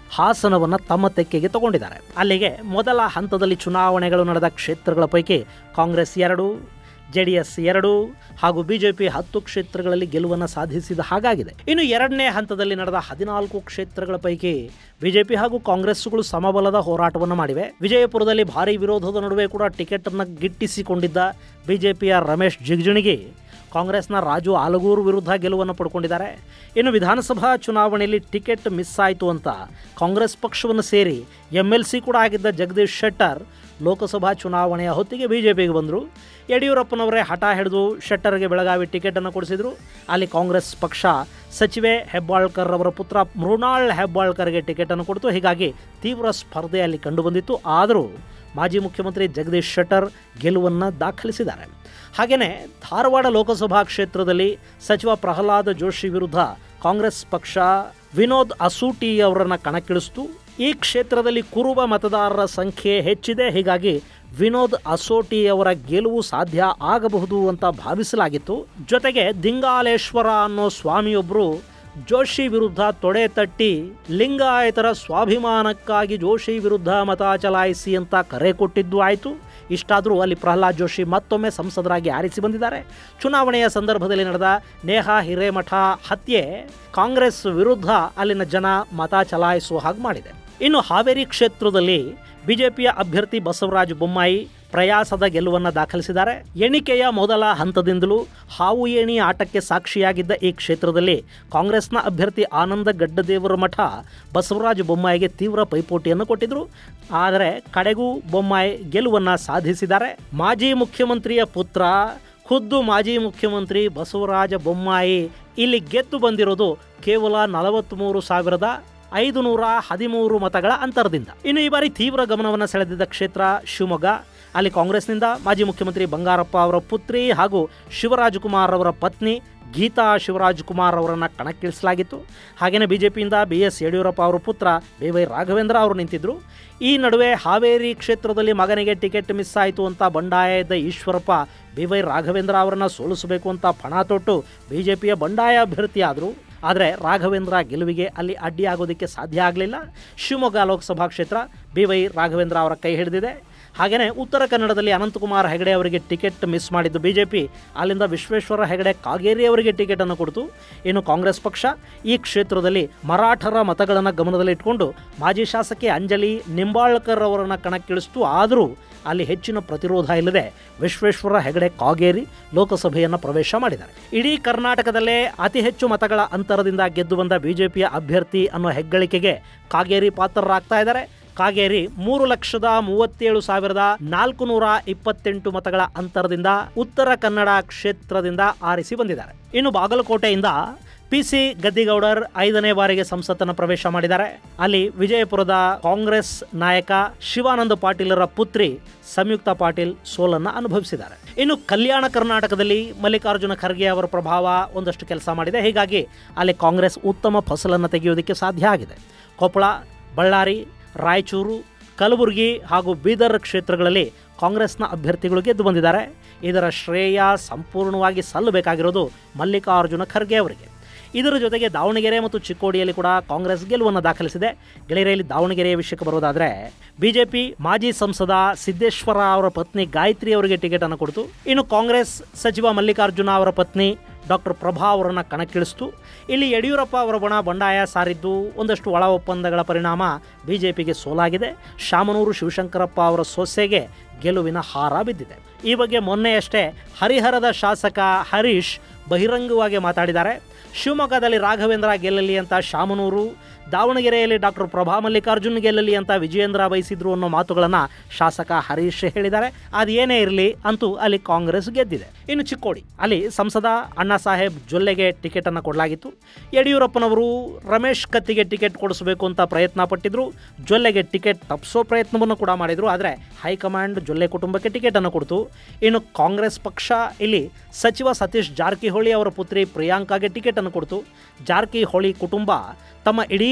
ಹಾಸನವನ್ನು ತಮ್ಮ ತೆಕ್ಕೆಗೆ ತಗೊಂಡಿದ್ದಾರೆ. ಅಲ್ಲಿಗೆ ಮೊದಲ ಹಂತದಲ್ಲಿ ಚುನಾವಣೆಗಳು ನಡೆದ ಕ್ಷೇತ್ರಗಳ ಪೈಕಿ ಕಾಂಗ್ರೆಸ್ ಎರಡು, ಜೆ ಡಿ ಎಸ್ ಎರಡು ಹಾಗೂ ಬಿಜೆಪಿ ಹತ್ತು ಕ್ಷೇತ್ರಗಳಲ್ಲಿ ಗೆಲುವನ್ನು ಸಾಧಿಸಿದ ಹಾಗಾಗಿದೆ. ಇನ್ನು ಎರಡನೇ ಹಂತದಲ್ಲಿ ನಡೆದ ಹದಿನಾಲ್ಕು ಕ್ಷೇತ್ರಗಳ ಪೈಕಿ ಬಿಜೆಪಿ ಹಾಗೂ ಕಾಂಗ್ರೆಸ್ಗಳು ಸಮಬಲದ ಹೋರಾಟವನ್ನು ಮಾಡಿವೆ. ವಿಜಯಪುರದಲ್ಲಿ ಭಾರೀ ವಿರೋಧದ ನಡುವೆ ಕೂಡ ಟಿಕೆಟ್ ಅನ್ನು ಗಿಟ್ಟಿಸಿಕೊಂಡಿದ್ದ ಬಿಜೆಪಿಯ ರಮೇಶ್ ಜಿಗಜಿಣಗಿ ಕಾಂಗ್ರೆಸ್ನ ರಾಜು ಆಲಗೂರು ವಿರುದ್ಧ ಗೆಲುವನ್ನು ಪಡ್ಕೊಂಡಿದ್ದಾರೆ. ಇನ್ನು ವಿಧಾನಸಭಾ ಚುನಾವಣೆಯಲ್ಲಿ ಟಿಕೆಟ್ ಮಿಸ್ ಆಯಿತು ಅಂತ ಕಾಂಗ್ರೆಸ್ ಪಕ್ಷವನ್ನು ಸೇರಿ ಎಂ ಎಲ್ ಸಿ ಕೂಡ ಆಗಿದ್ದ ಜಗದೀಶ್ ಶೆಟ್ಟರ್ ಲೋಕಸಭಾ ಚುನಾವಣೆಯ ಹೊತ್ತಿಗೆ ಬಿಜೆಪಿಗೆ ಬಂದರು. ಯಡಿಯೂರಪ್ಪನವರೇ ಹಠ ಹಿಡಿದು ಶೆಟ್ಟರ್ಗೆ ಬೆಳಗಾವಿ ಟಿಕೆಟನ್ನು ಕೊಡಿಸಿದರು. ಅಲ್ಲಿ ಕಾಂಗ್ರೆಸ್ ಪಕ್ಷ ಸಚಿವೆ ಹೆಬ್ಬಾಳ್ಕರ್ ಅವರ ಪುತ್ರ ಮೃಣಾಲ್ ಹೆಬ್ಬಾಳ್ಕರ್ಗೆ ಟಿಕೆಟನ್ನು ಕೊಡ್ತು. ಹೀಗಾಗಿ ತೀವ್ರ ಸ್ಪರ್ಧೆ ಅಲ್ಲಿ ಕಂಡುಬಂದಿತ್ತು. ಆದರೂ ಮಾಜಿ ಮುಖ್ಯಮಂತ್ರಿ ಜಗದೀಶ್ ಶೆಟ್ಟರ್ ಗೆಲುವನ್ನು ದಾಖಲಿಸಿದ್ದಾರೆ. ಹಾಗೆಯೇ ಧಾರವಾಡ ಲೋಕಸಭಾ ಕ್ಷೇತ್ರದಲ್ಲಿ ಸಚಿವ ಪ್ರಹ್ಲಾದ್ ಜೋಶಿ ವಿರುದ್ಧ ಕಾಂಗ್ರೆಸ್ ಪಕ್ಷ ವಿನೋದ್ ಅಸೂಟಿ ಅವರನ್ನು ಕಣಕ್ಕಿಳಿಸಿತು. ಈ ಕ್ಷೇತ್ರದಲ್ಲಿ ಕುರುಬ ಮತದಾರರ ಸಂಖ್ಯೆ ಹೆಚ್ಚಿದೆ. ಹೀಗಾಗಿ ವಿನೋದ್ ಅಸೋಟಿ ಅವರ ಗೆಲುವು ಸಾಧ್ಯ ಆಗಬಹುದು ಅಂತ ಭಾವಿಸಲಾಗಿತ್ತು. ಜೊತೆಗೆ ದಿಂಗಾಲೇಶ್ವರ ಅನ್ನೋ ಸ್ವಾಮಿಯೊಬ್ಬರು ಜೋಶಿ ವಿರುದ್ಧ ತೊಡೆ ತಟ್ಟಿ ಲಿಂಗಾಯತರ ಸ್ವಾಭಿಮಾನಕ್ಕಾಗಿ ಜೋಶಿ ವಿರುದ್ಧ ಮತ ಚಲಾಯಿಸಿ ಅಂತ ಕರೆ ಕೊಟ್ಟಿದ್ದು ಆಯಿತು. ಇಷ್ಟಾದರೂ ಅಲ್ಲಿ ಪ್ರಹ್ಲಾದ್ ಜೋಶಿ ಮತ್ತೊಮ್ಮೆ ಸಂಸದರಾಗಿ ಆರಿಸಿ ಬಂದಿದ್ದಾರೆ. ಚುನಾವಣೆಯ ಸಂದರ್ಭದಲ್ಲಿ ನಡೆದ ನೇಹಾ ಹಿರೇಮಠ ಹತ್ಯೆ ಕಾಂಗ್ರೆಸ್ ವಿರುದ್ಧ ಅಲ್ಲಿನ ಜನ ಮತ ಚಲಾಯಿಸುವ ಹಾಗೆ ಮಾಡಿದೆ. ಇನ್ನು ಹಾವೇರಿ ಕ್ಷೇತ್ರದಲ್ಲಿ ಬಿಜೆಪಿಯ ಅಭ್ಯರ್ಥಿ ಬಸವರಾಜ ಬೊಮ್ಮಾಯಿ ಪ್ರಯಾಸದ ಗೆಲುವನ್ನು ದಾಖಲಿಸಿದ್ದಾರೆ. ಎಣಿಕೆಯ ಮೊದಲ ಹಂತದಿಂದಲೂ ಹಾವು ಏಣಿ ಆಟಕ್ಕೆ ಸಾಕ್ಷಿಯಾಗಿದ್ದ ಈ ಕ್ಷೇತ್ರದಲ್ಲಿ ಕಾಂಗ್ರೆಸ್ನ ಅಭ್ಯರ್ಥಿ ಆನಂದ ಗಡ್ಡದೇವರ ಮಠ ಬಸವರಾಜ ಬೊಮ್ಮಾಯಿಗೆ ತೀವ್ರ ಪೈಪೋಟಿಯನ್ನು ಕೊಟ್ಟಿದ್ರು. ಆದರೆ ಕಡೆಗೂ ಬೊಮ್ಮಾಯಿ ಗೆಲುವನ್ನು ಸಾಧಿಸಿದ್ದಾರೆ. ಮಾಜಿ ಮುಖ್ಯಮಂತ್ರಿಯ ಪುತ್ರ ಖುದ್ದು ಮಾಜಿ ಮುಖ್ಯಮಂತ್ರಿ ಬಸವರಾಜ ಬೊಮ್ಮಾಯಿ ಇಲ್ಲಿ ಗೆದ್ದು ಬಂದಿರೋದು ಕೇವಲ ನಲವತ್ತ್ಮೂರು ಸಾವಿರದ ಐದು ನೂರ ಹದಿಮೂರು ಮತಗಳ ಅಂತರದಿಂದ. ಇನ್ನು ಈ ಬಾರಿ ತೀವ್ರ ಗಮನವನ್ನು ಸೆಳೆದಿದ್ದ ಕ್ಷೇತ್ರ ಶಿವಮೊಗ್ಗ. ಅಲ್ಲಿ ಕಾಂಗ್ರೆಸ್ನಿಂದ ಮಾಜಿ ಮುಖ್ಯಮಂತ್ರಿ ಬಂಗಾರಪ್ಪ ಅವರ ಪುತ್ರಿ ಹಾಗೂ ಶಿವರಾಜಕುಮಾರ್ ಅವರ ಪತ್ನಿ ಗೀತಾ ಶಿವರಾಜಕುಮಾರ್ ಅವರನ್ನು ಕಣಕ್ಕಿಳಿಸಲಾಗಿತ್ತು. ಹಾಗೆಯೇ ಬಿಜೆಪಿಯಿಂದ ಬಿ ಎಸ್ ಯಡಿಯೂರಪ್ಪ ಅವರ ಪುತ್ರ ಬಿ ವೈ ರಾಘವೇಂದ್ರ ಅವರು ನಿಂತಿದ್ದರು. ಈ ನಡುವೆ ಹಾವೇರಿ ಕ್ಷೇತ್ರದಲ್ಲಿ ಮಗನಿಗೆ ಟಿಕೆಟ್ ಮಿಸ್ ಆಯಿತು ಅಂತ ಬಂಡಾಯ ಇದ್ದ ಈಶ್ವರಪ್ಪ ಬಿ ವೈ ರಾಘವೇಂದ್ರ ಅವರನ್ನು ಸೋಲಿಸಬೇಕು ಅಂತ ಪಣ ತೊಟ್ಟು ಬಿಜೆಪಿಯ ಬಂಡಾಯ ಅಭ್ಯರ್ಥಿಯಾದರು. ಆದರೆ ರಾಘವೇಂದ್ರ ಗೆಲುವಿಗೆ ಅಲ್ಲಿ ಅಡ್ಡಿಯಾಗೋದಕ್ಕೆ ಸಾಧ್ಯ ಆಗಲಿಲ್ಲ. ಶಿವಮೊಗ್ಗ ಲೋಕಸಭಾ ಕ್ಷೇತ್ರ ಬಿ ವೈ ರಾಘವೇಂದ್ರ ಅವರ ಕೈ ಹಿಡಿದಿದೆ. ಹಾಗೆಯೇ ಉತ್ತರ ಕನ್ನಡದಲ್ಲಿ ಅನಂತಕುಮಾರ್ ಹೆಗಡೆ ಅವರಿಗೆ ಟಿಕೆಟ್ ಮಿಸ್ ಮಾಡಿದ್ದು ಬಿಜೆಪಿ ಅಲ್ಲಿಂದ ವಿಶ್ವೇಶ್ವರ ಹೆಗಡೆ ಕಾಗೇರಿ ಅವರಿಗೆ ಟಿಕೆಟನ್ನು ಕೊಡ್ತು. ಇನ್ನು ಕಾಂಗ್ರೆಸ್ ಪಕ್ಷ ಈ ಕ್ಷೇತ್ರದಲ್ಲಿ ಮರಾಠರ ಮತಗಳನ್ನು ಗಮನದಲ್ಲಿಟ್ಟುಕೊಂಡು ಮಾಜಿ ಶಾಸಕಿ ಅಂಜಲಿ ನಿಂಬಾಳ್ಕರ್ ಅವರನ್ನು ಕಣಕ್ಕಿಳಿಸಿತು. ಆದರೂ ಅಲ್ಲಿ ಹೆಚ್ಚಿನ ಪ್ರತಿರೋಧ ಇಲ್ಲದೆ ವಿಶ್ವೇಶ್ವರ ಹೆಗಡೆ ಕಾಗೇರಿ ಲೋಕಸಭೆಯನ್ನು ಪ್ರವೇಶ ಮಾಡಿದ್ದಾರೆ. ಇಡೀ ಕರ್ನಾಟಕದಲ್ಲೇ ಅತಿ ಹೆಚ್ಚು ಮತಗಳ ಅಂತರದಿಂದ ಗೆದ್ದು ಬಂದ ಬಿಜೆಪಿಯ ಅಭ್ಯರ್ಥಿ ಅನ್ನೋ ಹೆಗ್ಗಳಿಕೆಗೆ ಕಾಗೇರಿ ಪಾತ್ರರಾಗ್ತಾ ಇದ್ದಾರೆ. ಕಾಗೇರಿ ಮೂರು ಲಕ್ಷದ ಮೂವತ್ತೇಳು ಸಾವಿರದ ನಾಲ್ಕು ನೂರ ಇಪ್ಪತ್ತೆಂಟು ಮತಗಳ ಅಂತರದಿಂದ ಉತ್ತರ ಕನ್ನಡ ಕ್ಷೇತ್ರದಿಂದ ಆರಿಸಿ ಬಂದಿದ್ದಾರೆ. ಇನ್ನು ಬಾಗಲಕೋಟೆಯಿಂದ ಪಿ ಸಿ ಗದ್ದಿಗೌಡರ್ ಐದನೇ ಬಾರಿಗೆ ಸಂಸತ್ತನ್ನು ಪ್ರವೇಶ ಮಾಡಿದ್ದಾರೆ. ಅಲ್ಲಿ ವಿಜಯಪುರದ ಕಾಂಗ್ರೆಸ್ ನಾಯಕ ಶಿವಾನಂದ ಪಾಟೀಲರ ಪುತ್ರಿ ಸಂಯುಕ್ತ ಪಾಟೀಲ್ ಸೋಲನ್ನು ಅನುಭವಿಸಿದ್ದಾರೆ. ಇನ್ನು ಕಲ್ಯಾಣ ಕರ್ನಾಟಕದಲ್ಲಿ ಮಲ್ಲಿಕಾರ್ಜುನ ಖರ್ಗೆ ಅವರ ಪ್ರಭಾವ ಒಂದಷ್ಟು ಕೆಲಸ ಮಾಡಿದೆ. ಹೀಗಾಗಿ ಅಲ್ಲಿ ಕಾಂಗ್ರೆಸ್ ಉತ್ತಮ ಫಸಲನ್ನು ತೆಗೆಯುವುದಕ್ಕೆ ಸಾಧ್ಯ ಆಗಿದೆ. ಕೊಪ್ಪಳ, ಬಳ್ಳಾರಿ, ರಾಯಚೂರು, ಕಲಬುರಗಿ ಹಾಗೂ ಬೀದರ್ ಕ್ಷೇತ್ರಗಳಲ್ಲಿ ಕಾಂಗ್ರೆಸ್ನ ಅಭ್ಯರ್ಥಿಗಳು ಗೆದ್ದು ಬಂದಿದ್ದಾರೆ. ಇದರ ಶ್ರೇಯ ಸಂಪೂರ್ಣವಾಗಿ ಸಲ್ಲಬೇಕಾಗಿರೋದು ಮಲ್ಲಿಕಾರ್ಜುನ ಖರ್ಗೆ ಅವರಿಗೆ. ಇದರ ಜೊತೆಗೆ ದಾವಣಗೆರೆ ಮತ್ತು ಚಿಕ್ಕೋಡಿಯಲ್ಲಿ ಕೂಡ ಕಾಂಗ್ರೆಸ್ ಗೆಲುವನ್ನು ದಾಖಲಿಸಿದೆ. ಗೆಳೆಯರಲ್ಲಿ ದಾವಣಗೆರೆಯ ವಿಷಯಕ್ಕೆ ಬರೋದಾದರೆ ಬಿಜೆಪಿ ಮಾಜಿ ಸಂಸದ ಸಿದ್ದೇಶ್ವರ ಅವರ ಪತ್ನಿ ಗಾಯತ್ರಿ ಅವರಿಗೆ ಟಿಕೆಟನ್ನು ಕೊಡ್ತು. ಇನ್ನು ಕಾಂಗ್ರೆಸ್ ಸಚಿವ ಮಲ್ಲಿಕಾರ್ಜುನ ಅವರ ಪತ್ನಿ ಡಾಕ್ಟರ್ ಪ್ರಭಾ ಅವರನ್ನು ಕಣಕ್ಕಿಳಿಸಿತು. ಇಲ್ಲಿ ಯಡಿಯೂರಪ್ಪ ಅವರ ಬಣ ಬಂಡಾಯ ಸಾರಿದ್ದು ಒಂದಷ್ಟು ಒಳ ಒಪ್ಪಂದಗಳ ಪರಿಣಾಮ ಬಿಜೆಪಿಗೆ ಸೋಲಾಗಿದೆ. ಶಾಮನೂರು ಶಿವಶಂಕರಪ್ಪ ಅವರ ಸೊಸೆಗೆ ಗೆಲುವಿನ ಹಾರ ಬಿದ್ದಿದೆ. ಈ ಬಗ್ಗೆ ಮೊನ್ನೆಯಷ್ಟೇ ಹರಿಹರದ ಶಾಸಕ ಹರೀಶ್ ಬಹಿರಂಗವಾಗಿ ಮಾತಾಡಿದ್ದಾರೆ. ಶಿವಮೊಗ್ಗದಲ್ಲಿ ರಾಘವೇಂದ್ರ ಗೆಲ್ಲಲಿ ಅಂತ ಶಾಮನೂರು, ದಾವಣಗೆರೆಯಲ್ಲಿ ಡಾಕ್ಟರ್ ಪ್ರಭಾ ಮಲ್ಲಿಕಾರ್ಜುನ್ ಗೆಲ್ಲಲಿ ಅಂತ ವಿಜಯೇಂದ್ರ ಬಯಸಿದ್ರು ಅನ್ನೋ ಮಾತುಗಳನ್ನು ಶಾಸಕ ಹರೀಶ್ ಹೇಳಿದ್ದಾರೆ. ಅದೇನೇ ಇರಲಿ ಅಂತೂ ಅಲ್ಲಿ ಕಾಂಗ್ರೆಸ್ ಗೆದ್ದಿದೆ. ಇನ್ನು ಚಿಕ್ಕೋಡಿ, ಅಲ್ಲಿ ಸಂಸದ ಅಣ್ಣಾ ಸಾಹೇಬ್ ಜೊಲ್ಲೆಗೆ ಟಿಕೆಟನ್ನು ಕೊಡಲಾಗಿತ್ತು. ಯಡಿಯೂರಪ್ಪನವರು ರಮೇಶ್ ಕತ್ತಿಗೆ ಟಿಕೆಟ್ ಕೊಡಿಸಬೇಕು ಅಂತ ಪ್ರಯತ್ನ ಪಟ್ಟಿದ್ರು. ಜೊಲ್ಲೆಗೆ ಟಿಕೆಟ್ ತಪ್ಪಿಸೋ ಪ್ರಯತ್ನವನ್ನು ಕೂಡ ಮಾಡಿದರು. ಆದರೆ ಹೈಕಮಾಂಡ್ ಜೊಲ್ಲೆ ಕುಟುಂಬಕ್ಕೆ ಟಿಕೆಟನ್ನು ಕೊಡ್ತು. ಇನ್ನು ಕಾಂಗ್ರೆಸ್ ಪಕ್ಷ ಇಲ್ಲಿ ಸಚಿವ ಸತೀಶ್ ಜಾರಕಿಹೊಳಿ ಅವರ ಪುತ್ರಿ ಪ್ರಿಯಾಂಕಾಗೆ ಟಿಕೆಟನ್ನು ಕೊಡ್ತು. ಜಾರಕಿಹೊಳಿ ಕುಟುಂಬ ತಮ್ಮ ಇಡೀ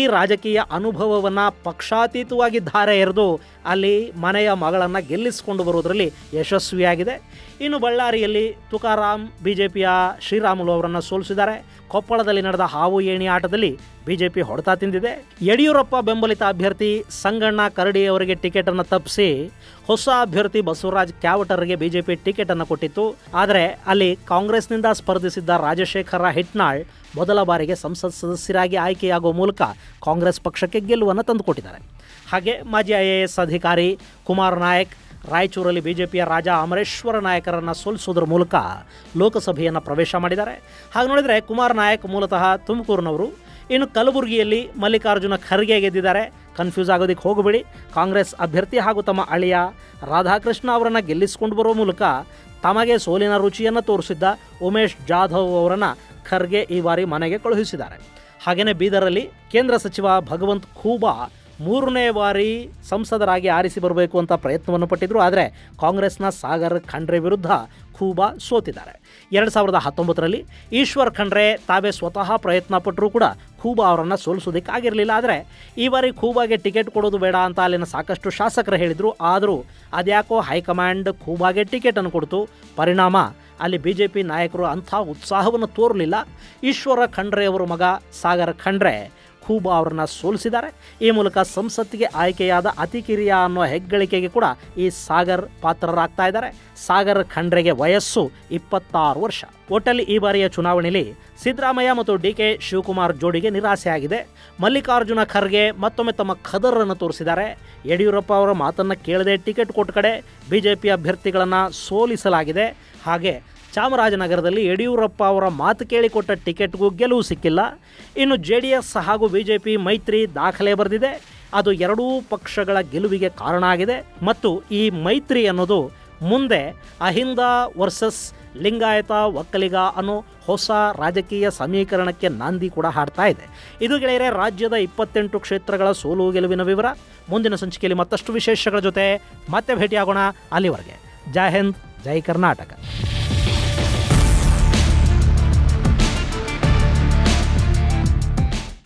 ರಾಜಕೀಯ ಅನುಭವವನ್ನು ಪಕ್ಷಾತೀತವಾಗಿ ಧಾರೆ ಎರೆದು ಅಲ್ಲಿ ಮನೆಯ ಮಗಳನ್ನು ಗೆಲ್ಲಿಸಿಕೊಂಡು ಬರುವುದರಲ್ಲಿ ಯಶಸ್ವಿಯಾಗಿದೆ. ಇನ್ನು ಬಳ್ಳಾರಿಯಲ್ಲಿ ತುಕಾರಾಂ ಬಿ ಜೆ ಪಿಯ ಶ್ರೀರಾಮುಲು ಅವರನ್ನು ಸೋಲಿಸಿದ್ದಾರೆ. ಕೊಪ್ಪಳದಲ್ಲಿ ನಡೆದ ಹಾವು ಏಣಿ ಆಟದಲ್ಲಿ ಬಿಜೆಪಿ ಹೊಡೆತ ತಿಂದಿದೆ. ಯಡಿಯೂರಪ್ಪ ಬೆಂಬಲಿತ ಅಭ್ಯರ್ಥಿ ಸಂಗಣ್ಣ ಕರಡಿ ಅವರಿಗೆ ಟಿಕೆಟನ್ನು ತಪ್ಪಿಸಿ ಹೊಸ ಅಭ್ಯರ್ಥಿ ಬಸವರಾಜ್ ಕ್ಯಾವಟರ್ಗೆ ಬಿಜೆಪಿ ಟಿಕೆಟನ್ನು ಕೊಟ್ಟಿತ್ತು. ಆದರೆ ಅಲ್ಲಿ ಕಾಂಗ್ರೆಸ್ನಿಂದ ಸ್ಪರ್ಧಿಸಿದ್ದ ರಾಜಶೇಖರ ಹಿಟ್ನಾಳ್ ಮೊದಲ ಬಾರಿಗೆ ಸಂಸತ್ ಸದಸ್ಯರಾಗಿ ಆಯ್ಕೆಯಾಗುವ ಮೂಲಕ ಕಾಂಗ್ರೆಸ್ ಪಕ್ಷಕ್ಕೆ ಗೆಲುವನ್ನು ತಂದುಕೊಟ್ಟಿದ್ದಾರೆ. ಹಾಗೆ ಮಾಜಿ ಐ ಎ ಎಸ್ ಅಧಿಕಾರಿ ಕುಮಾರ್ ನಾಯಕ್ ರಾಯಚೂರಲ್ಲಿ ಬಿಜೆಪಿಯ ರಾಜಾ ಅಮರೇಶ್ವರ ನಾಯಕರನ್ನು ಸೋಲಿಸುವುದರ ಮೂಲಕ ಲೋಕಸಭೆಯನ್ನು ಪ್ರವೇಶ ಮಾಡಿದ್ದಾರೆ. ಹಾಗೆ ನೋಡಿದರೆ ಕುಮಾರ್ ನಾಯಕ್ ಮೂಲತಃ ತುಮಕೂರಿನವರು. ಇನ್ನು ಕಲಬುರಗಿಯಲ್ಲಿ ಮಲ್ಲಿಕಾರ್ಜುನ ಖರ್ಗೆ ಗೆದ್ದಿದ್ದಾರೆ. ಕನ್ಫ್ಯೂಸ್ ಆಗೋದಕ್ಕೆ ಹೋಗಬೇಡಿ. ಕಾಂಗ್ರೆಸ್ ಅಭ್ಯರ್ಥಿ ಹಾಗೂ ತಮ್ಮ ಅಳಿಯ ರಾಧಾಕೃಷ್ಣ ಅವರನ್ನು ಗೆಲ್ಲಿಸಿಕೊಂಡು ಬರುವ ಮೂಲಕ ತಮಗೆ ಸೋಲಿನ ರುಚಿಯನ್ನು ತೋರಿಸಿದ್ದ ಉಮೇಶ್ ಜಾಧವ್ ಅವರನ್ನು ಖರ್ಗೆ ಈ ಬಾರಿ ಮನೆಗೆ ಕಳುಹಿಸಿದ್ದಾರೆ. ಹಾಗೆಯೇ ಬೀದರಲ್ಲಿ ಕೇಂದ್ರ ಸಚಿವ ಭಗವಂತ್ ಖೂಬಾ ಮೂರನೇ ಬಾರಿ ಸಂಸದರಾಗಿ ಆರಿಸಿ ಬರಬೇಕು ಅಂತ ಪ್ರಯತ್ನವನ್ನು ಪಟ್ಟಿದ್ದರು. ಆದರೆ ಕಾಂಗ್ರೆಸ್ನ ಸಾಗರ್ ಖಂಡ್ರೆ ವಿರುದ್ಧ ಖೂಬಾ ಸೋತಿದ್ದಾರೆ. ಎರಡು ಸಾವಿರದ ಹತ್ತೊಂಬತ್ತರಲ್ಲಿ ಈಶ್ವರ್ ಖಂಡ್ರೆ ತಾವೇ ಸ್ವತಃ ಪ್ರಯತ್ನ ಪಟ್ಟರೂ ಕೂಡ ಖೂಬಾ ಅವರನ್ನು ಸೋಲಿಸೋದಕ್ಕಾಗಿರಲಿಲ್ಲ. ಆದರೆ ಈ ಬಾರಿ ಖೂಬಾಗೆ ಟಿಕೆಟ್ ಕೊಡೋದು ಬೇಡ ಅಂತ ಅಲ್ಲಿನ ಸಾಕಷ್ಟು ಶಾಸಕರು ಹೇಳಿದರು. ಆದರೂ ಅದ್ಯಾಕೋ ಹೈಕಮಾಂಡ್ ಖೂಬಾಗೆ ಟಿಕೆಟನ್ನು ಕೊಡ್ತು. ಪರಿಣಾಮ ಅಲ್ಲಿ ಬಿ ಜೆ ಪಿ ನಾಯಕರು ಅಂಥ ಉತ್ಸಾಹವನ್ನು ತೋರಲಿಲ್ಲ. ಈಶ್ವರ ಖಂಡ್ರೆ ಅವರ ಮಗ ಸಾಗರ್ ಖಂಡ್ರೆ ಖೂಬಾ ಅವರನ್ನು ಸೋಲಿಸಿದ್ದಾರೆ. ಈ ಮೂಲಕ ಸಂಸತ್ತಿಗೆ ಆಯ್ಕೆಯಾದ ಅತಿ ಕಿರಿಯ ಅನ್ನೋ ಹೆಗ್ಗಳಿಕೆಗೆ ಕೂಡ ಈ ಸಾಗರ್ ಪಾತ್ರರಾಗ್ತಾ ಇದ್ದಾರೆ. ಸಾಗರ್ ಖಂಡ್ರೆಗೆ ವಯಸ್ಸು ಇಪ್ಪತ್ತಾರು ವರ್ಷ. ಒಟ್ಟಲ್ಲಿ ಈ ಬಾರಿಯ ಚುನಾವಣೆಯಲ್ಲಿ ಸಿದ್ದರಾಮಯ್ಯ ಮತ್ತು ಡಿ ಕೆ ಶಿವಕುಮಾರ್ ಜೋಡಿಗೆ ನಿರಾಸೆಯಾಗಿದೆ. ಮಲ್ಲಿಕಾರ್ಜುನ ಖರ್ಗೆ ಮತ್ತೊಮ್ಮೆ ತಮ್ಮ ಖದರನ್ನು ತೋರಿಸಿದ್ದಾರೆ. ಯಡಿಯೂರಪ್ಪ ಅವರ ಮಾತನ್ನು ಕೇಳದೆ ಟಿಕೆಟ್ ಕೊಟ್ಟ ಕಡೆ ಬಿಜೆಪಿ ಅಭ್ಯರ್ಥಿಗಳನ್ನು ಸೋಲಿಸಲಾಗಿದೆ. ಹಾಗೆ ಚಾಮರಾಜನಗರದಲ್ಲಿ ಯಡಿಯೂರಪ್ಪ ಅವರ ಮಾತು ಕೇಳಿಕೊಟ್ಟ ಟಿಕೆಟ್ಗೂ ಗೆಲುವು ಸಿಕ್ಕಿಲ್ಲ. ಇನ್ನು ಜೆ ಡಿ ಎಸ್ ಹಾಗೂ ಬಿ ಜೆ ಪಿ ಮೈತ್ರಿ ದಾಖಲೆ ಬರೆದಿದೆ. ಅದು ಎರಡೂ ಪಕ್ಷಗಳ ಗೆಲುವಿಗೆ ಕಾರಣ ಆಗಿದೆ. ಮತ್ತು ಈ ಮೈತ್ರಿ ಅನ್ನೋದು ಮುಂದೆ ಅಹಿಂದ ವರ್ಸಸ್ ಲಿಂಗಾಯತ ಒಕ್ಕಲಿಗ ಅನ್ನೋ ಹೊಸ ರಾಜಕೀಯ ಸಮೀಕರಣಕ್ಕೆ ನಾಂದಿ ಕೂಡ ಹಾಡ್ತಾ ಇದೆ. ಇದು ಗೆಳೆಯರೆ ರಾಜ್ಯದ ಇಪ್ಪತ್ತೆಂಟು ಕ್ಷೇತ್ರಗಳ ಸೋಲು ಗೆಲುವಿನ ವಿವರ. ಮುಂದಿನ ಸಂಚಿಕೆಯಲ್ಲಿ ಮತ್ತಷ್ಟು ವಿಶೇಷಗಳ ಜೊತೆ ಮತ್ತೆ ಭೇಟಿಯಾಗೋಣ. ಅಲ್ಲಿವರೆಗೆ ಜೈ ಹಿಂದ್, ಜೈ ಕರ್ನಾಟಕ.